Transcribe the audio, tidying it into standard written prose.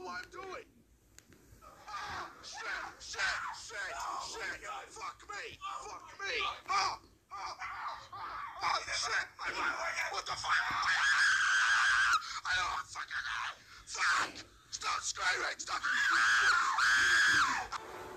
know what I'm doing. Ah, shit. Fuck me. Oh, shit. What the fuck? I don't fucking know. Fuck. Stop screaming. Stop.